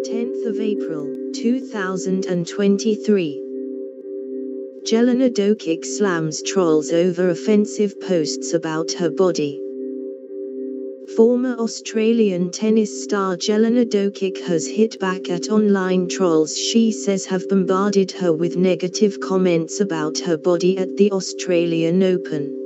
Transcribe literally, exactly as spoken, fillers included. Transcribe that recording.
tenth of April, two thousand twenty-three. Jelena Dokic slams trolls over offensive posts about her body. Former Australian tennis star Jelena Dokic has hit back at online trolls she says have bombarded her with negative comments about her body at the Australian Open.